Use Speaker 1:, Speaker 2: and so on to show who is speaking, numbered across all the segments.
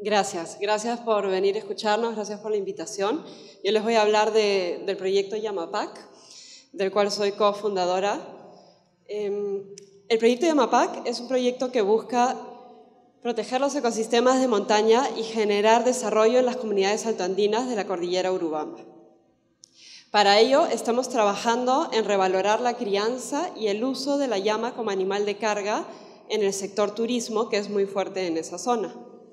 Speaker 1: Gracias por venir a escucharnos, gracias por la invitación. Yo les voy a hablar del proyecto Yamapac, del cual soy cofundadora. El proyecto Yamapac es un proyecto que busca proteger los ecosistemas de montaña y generar desarrollo en las comunidades altoandinas de la cordillera Urubamba. Para ello, estamos trabajando en revalorar la crianza y el uso de la llama como animal de carga en el sector turismo, que es muy fuerte en esa zona.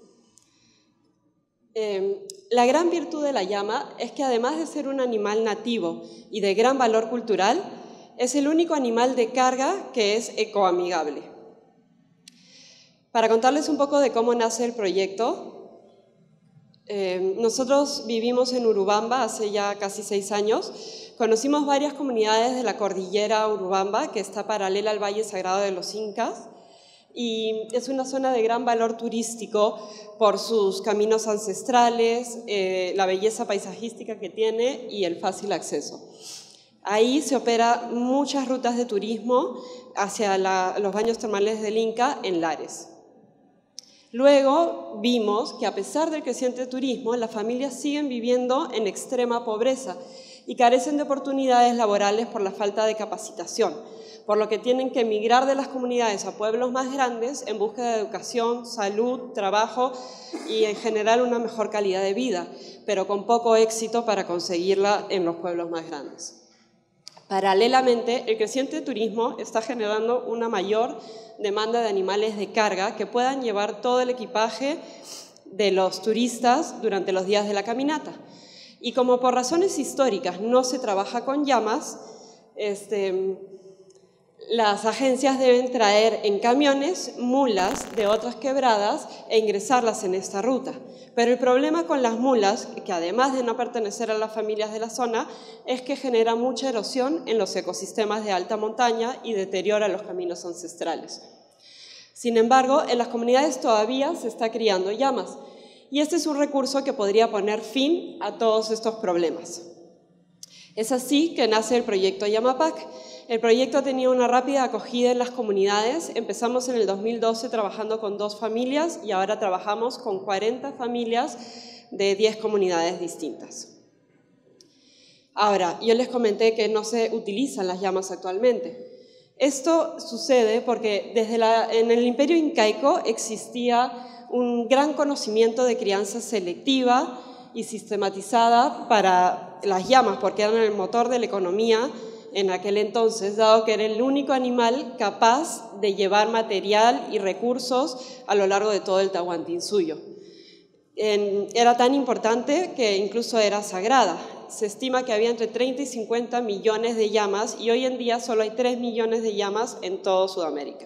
Speaker 1: La gran virtud de la llama es que, además de ser un animal nativo y de gran valor cultural, es el único animal de carga que es ecoamigable. Para contarles un poco de cómo nace el proyecto, nosotros vivimos en Urubamba hace ya casi 6 años. Conocimos varias comunidades de la cordillera Urubamba, que está paralela al Valle Sagrado de los Incas, y es una zona de gran valor turístico por sus caminos ancestrales, la belleza paisajística que tiene y el fácil acceso. Ahí se operan muchas rutas de turismo hacia los baños termales del Inca en Lares. Luego vimos que, a pesar del creciente turismo, las familias siguen viviendo en extrema pobreza y carecen de oportunidades laborales por la falta de capacitación, por lo que tienen que emigrar de las comunidades a pueblos más grandes en busca de educación, salud, trabajo y en general una mejor calidad de vida, pero con poco éxito para conseguirla en los pueblos más grandes. Paralelamente, el creciente turismo está generando una mayor demanda de animales de carga que puedan llevar todo el equipaje de los turistas durante los días de la caminata. Y como por razones históricas no se trabaja con llamas, las agencias deben traer en camiones mulas de otras quebradas e ingresarlas en esta ruta. Pero el problema con las mulas, que además de no pertenecer a las familias de la zona, es que genera mucha erosión en los ecosistemas de alta montaña y deteriora los caminos ancestrales. Sin embargo, en las comunidades todavía se está criando llamas, y este es un recurso que podría poner fin a todos estos problemas. Es así que nace el proyecto Yamapac. El proyecto ha tenido una rápida acogida en las comunidades. Empezamos en el 2012 trabajando con 2 familias y ahora trabajamos con 40 familias de 10 comunidades distintas. Ahora, yo les comenté que no se utilizan las llamas actualmente. Esto sucede porque en el Imperio Incaico existía un gran conocimiento de crianza selectiva y sistematizada para las llamas, porque eran el motor de la economía en aquel entonces, dado que era el único animal capaz de llevar material y recursos a lo largo de todo el Tahuantinsuyo. Era tan importante que incluso era sagrada. Se estima que había entre 30 y 50 millones de llamas y hoy en día solo hay 3 millones de llamas en toda Sudamérica.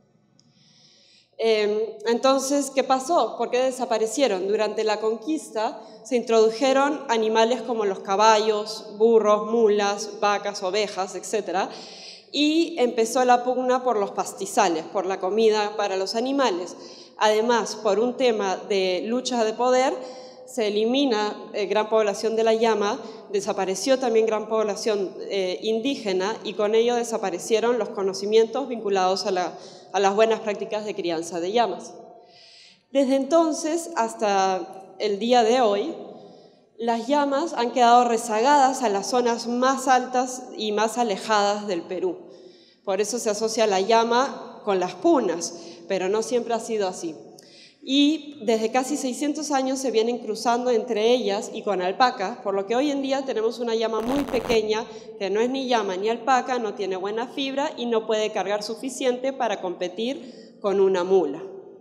Speaker 1: Entonces, ¿qué pasó? ¿Por qué desaparecieron? Durante la conquista se introdujeron animales como los caballos, burros, mulas, vacas, ovejas, etc. Y empezó la pugna por los pastizales, por la comida para los animales. Además, por un tema de lucha de poder, se elimina gran población de la llama, desapareció también gran población indígena y con ello desaparecieron los conocimientos vinculados a las buenas prácticas de crianza de llamas. Desde entonces hasta el día de hoy, las llamas han quedado rezagadas a las zonas más altas y más alejadas del Perú. Por eso se asocia la llama con las punas, pero no siempre ha sido así. Y desde casi 600 años se vienen cruzando entre ellas y con alpacas, por lo que hoy en día tenemos una llama muy pequeña que no es ni llama ni alpaca, no tiene buena fibra y no puede cargar suficiente para competir con una mula.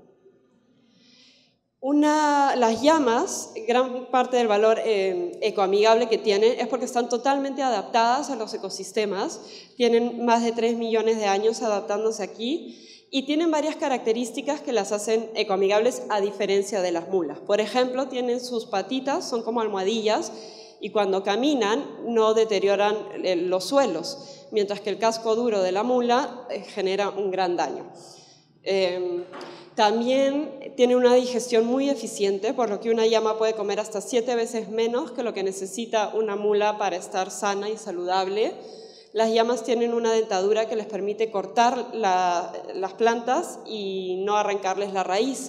Speaker 1: Las llamas, gran parte del valor ecoamigable que tienen es porque están totalmente adaptadas a los ecosistemas, tienen más de 3 millones de años adaptándose aquí, y tienen varias características que las hacen ecoamigables a diferencia de las mulas. Por ejemplo, tienen sus patitas, son como almohadillas, y cuando caminan no deterioran los suelos, mientras que el casco duro de la mula genera un gran daño. También tiene una digestión muy eficiente, por lo que una llama puede comer hasta 7 veces menos que lo que necesita una mula para estar sana y saludable. Las llamas tienen una dentadura que les permite cortar las plantas y no arrancarles la raíz,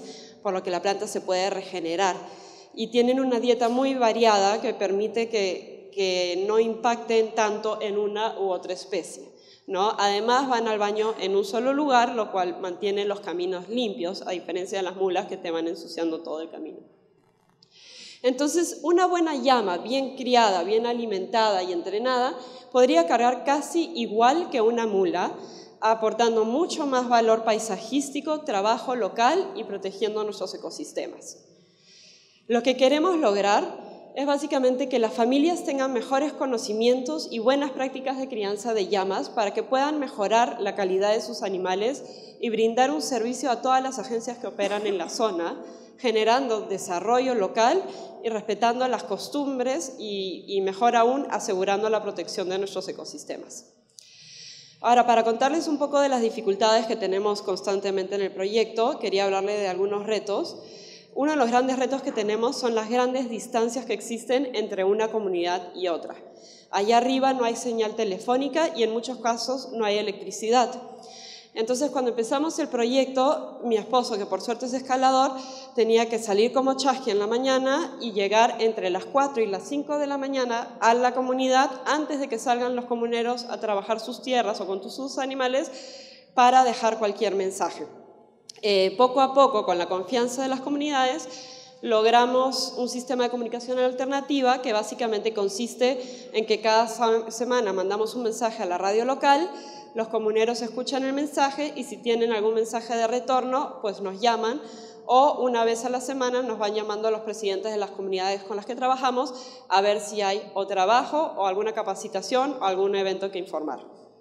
Speaker 1: por lo que la planta se puede regenerar. Y tienen una dieta muy variada que permite que no impacten tanto en una u otra especie, ¿no? Además van al baño en un solo lugar, lo cual mantiene los caminos limpios, a diferencia de las mulas que te van ensuciando todo el camino. Entonces, una buena llama, bien criada, bien alimentada y entrenada, podría cargar casi igual que una mula, aportando mucho más valor paisajístico, trabajo local y protegiendo nuestros ecosistemas. Lo que queremos lograr es básicamente que las familias tengan mejores conocimientos y buenas prácticas de crianza de llamas para que puedan mejorar la calidad de sus animales y brindar un servicio a todas las agencias que operan en la zona, generando desarrollo local y respetando las costumbres y mejor aún, asegurando la protección de nuestros ecosistemas. Ahora, para contarles un poco de las dificultades que tenemos constantemente en el proyecto, quería hablarles de algunos retos. Uno de los grandes retos que tenemos son las grandes distancias que existen entre una comunidad y otra. Allá arriba no hay señal telefónica y en muchos casos no hay electricidad. Entonces, cuando empezamos el proyecto, mi esposo, que por suerte es escalador, tenía que salir como chasqui en la mañana y llegar entre las 4 y las 5 de la mañana a la comunidad antes de que salgan los comuneros a trabajar sus tierras o con sus animales para dejar cualquier mensaje. Poco a poco, con la confianza de las comunidades, logramos un sistema de comunicación alternativa que básicamente consiste en que cada semana mandamos un mensaje a la radio local, los comuneros escuchan el mensaje y si tienen algún mensaje de retorno, pues nos llaman o una vez a la semana nos van llamando a los presidentes de las comunidades con las que trabajamos a ver si hay o trabajo o alguna capacitación o algún evento que informar.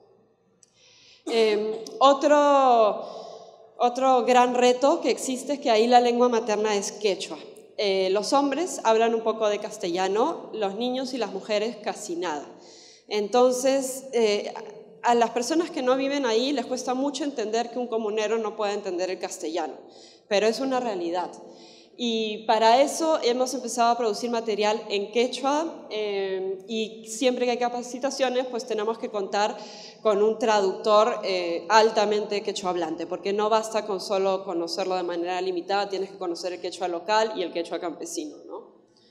Speaker 1: Otro gran reto que existe es que ahí la lengua materna es quechua. Los hombres hablan un poco de castellano, los niños y las mujeres casi nada. Entonces, a las personas que no viven ahí les cuesta mucho entender que un comunero no puede entender el castellano, pero es una realidad. Y para eso hemos empezado a producir material en quechua y siempre que hay capacitaciones pues tenemos que contar con un traductor altamente quechua hablante, porque no basta con solo conocerlo de manera limitada, tienes que conocer el quechua local y el quechua campesino, ¿no?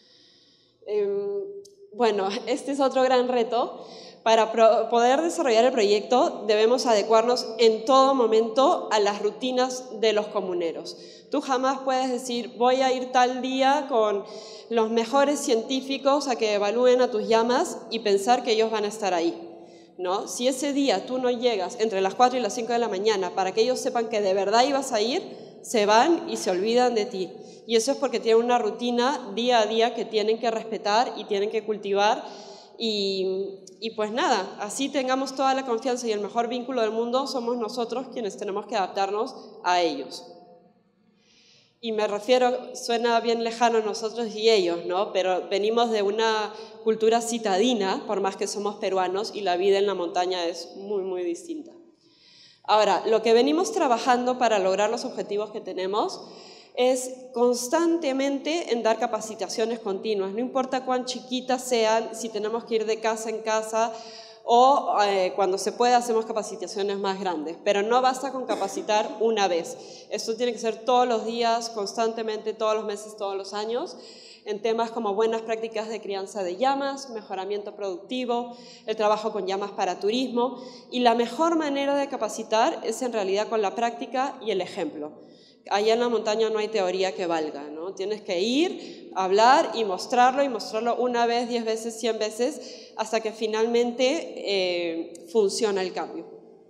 Speaker 1: Bueno, este es otro gran reto. Para poder desarrollar el proyecto debemos adecuarnos en todo momento a las rutinas de los comuneros. Tú jamás puedes decir, voy a ir tal día con los mejores científicos a que evalúen a tus llamas y pensar que ellos van a estar ahí, ¿no? Si ese día tú no llegas entre las 4 y las 5 de la mañana para que ellos sepan que de verdad ibas a ir, se van y se olvidan de ti. Y eso es porque tienen una rutina día a día que tienen que respetar y tienen que cultivar. Y pues nada, así tengamos toda la confianza y el mejor vínculo del mundo, somos nosotros quienes tenemos que adaptarnos a ellos. Y me refiero, suena bien lejano nosotros y ellos, ¿no? Pero venimos de una cultura citadina, por más que somos peruanos, y la vida en la montaña es muy, muy distinta. Ahora, lo que venimos trabajando para lograr los objetivos que tenemos es constantemente en dar capacitaciones continuas, no importa cuán chiquitas sean, si tenemos que ir de casa en casa o cuando se puede hacemos capacitaciones más grandes, pero no basta con capacitar una vez, esto tiene que ser todos los días, constantemente, todos los meses, todos los años, en temas como buenas prácticas de crianza de llamas, mejoramiento productivo, el trabajo con llamas para turismo, y la mejor manera de capacitar es en realidad con la práctica y el ejemplo. Allá en la montaña no hay teoría que valga, ¿no? Tienes que ir, hablar y mostrarlo una vez, 10 veces, 100 veces, hasta que finalmente funciona el cambio.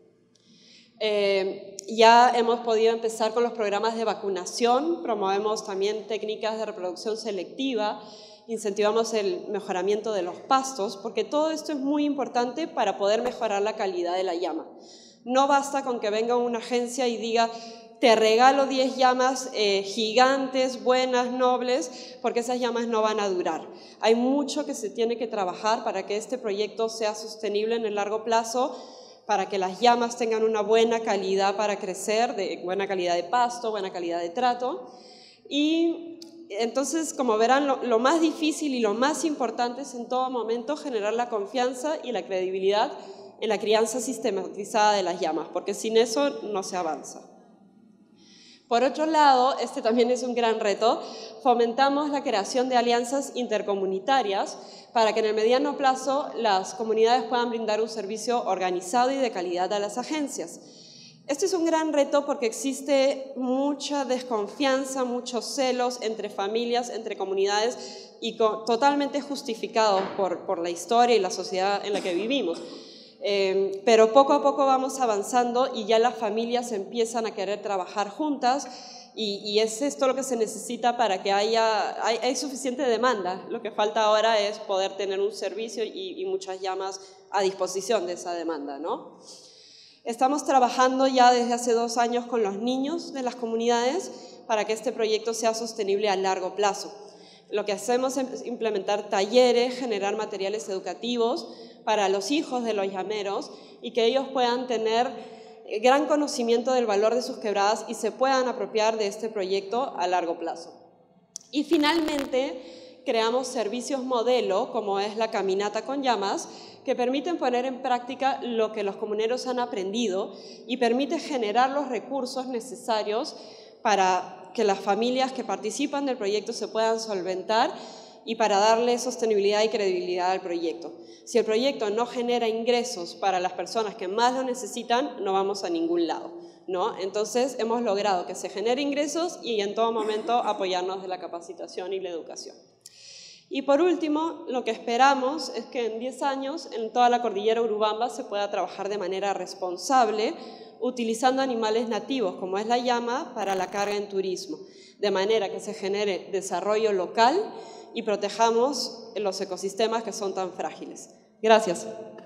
Speaker 1: Ya hemos podido empezar con los programas de vacunación, promovemos también técnicas de reproducción selectiva, incentivamos el mejoramiento de los pastos, porque todo esto es muy importante para poder mejorar la calidad de la llama. No basta con que venga una agencia y diga, te regalo 10 llamas gigantes, buenas, nobles, porque esas llamas no van a durar. Hay mucho que se tiene que trabajar para que este proyecto sea sostenible en el largo plazo, para que las llamas tengan una buena calidad para crecer, buena calidad de pasto, buena calidad de trato. Y entonces, como verán, lo más difícil y lo más importante es en todo momento generar la confianza y la credibilidad en la crianza sistematizada de las llamas, porque sin eso no se avanza. Por otro lado, este también es un gran reto, fomentamos la creación de alianzas intercomunitarias para que en el mediano plazo las comunidades puedan brindar un servicio organizado y de calidad a las agencias. Este es un gran reto porque existe mucha desconfianza, muchos celos entre familias, entre comunidades y totalmente justificados por la historia y la sociedad en la que vivimos. Pero poco a poco vamos avanzando y ya las familias empiezan a querer trabajar juntas y es esto lo que se necesita para que hay suficiente demanda. Lo que falta ahora es poder tener un servicio y muchas llamas a disposición de esa demanda, ¿no? Estamos trabajando ya desde hace 2 años con los niños de las comunidades para que este proyecto sea sostenible a largo plazo. Lo que hacemos es implementar talleres, generar materiales educativos para los hijos de los llameros y que ellos puedan tener gran conocimiento del valor de sus quebradas y se puedan apropiar de este proyecto a largo plazo. Y finalmente creamos servicios modelo, como es la Caminata con Llamas, que permiten poner en práctica lo que los comuneros han aprendido y permite generar los recursos necesarios para que las familias que participan del proyecto se puedan solventar y para darle sostenibilidad y credibilidad al proyecto. Si el proyecto no genera ingresos para las personas que más lo necesitan, no vamos a ningún lado, ¿no? Entonces hemos logrado que se genere ingresos y en todo momento apoyarnos de la capacitación y la educación. Y por último, lo que esperamos es que en 10 años en toda la cordillera Urubamba se pueda trabajar de manera responsable utilizando animales nativos, como es la llama, para la carga en turismo, de manera que se genere desarrollo local y protejamos los ecosistemas que son tan frágiles. Gracias.